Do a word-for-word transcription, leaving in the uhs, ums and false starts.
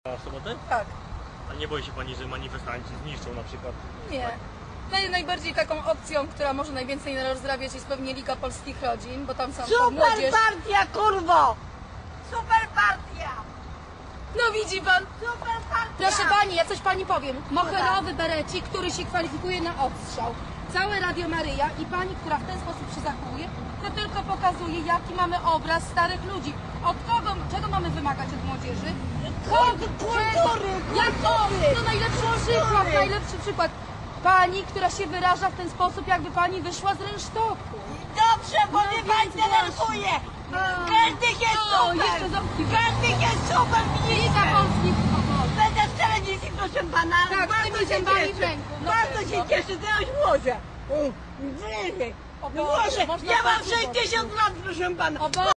w sobotę? Tak. A nie boi się pani, że manifestanci zniszczą na przykład? Nie. Naj, najbardziej taką opcją, która może najwięcej rozrabiać, jest pewnie Liga Polskich Rodzin, bo tam są Super młodzież. partia, kurwo! Super partia! No widzi pan? Super partia! Proszę pani, ja coś pani powiem. Moherowy berecik, który się kwalifikuje na odstrzał. Całe Radio Maryja i pani, która w ten sposób się zachowuje, to tylko pokazuje, jaki mamy obraz starych ludzi. Od kogo, czego mamy wymagać od młodzieży? Kultury! Jak to? To najlepszy przykład, najlepszy przykład. Pani, która się wyraża w ten sposób, jakby pani wyszła z rynsztoku. Dobrze, bo mnie pani denerwuje! Każdy jest O, super! jeszcze zamknij. Każdy jest super, Liga minister! Polskich Rodzin. Będę w telewizji, proszę pana! Tak, z bardzo tymi się zębami w cieszę! ręku. No Bardzo pewno. się cieszę, teraz może! O Boże, Może! można Ja mam tak sześćdziesiąt lat, proszę pana! O Boże.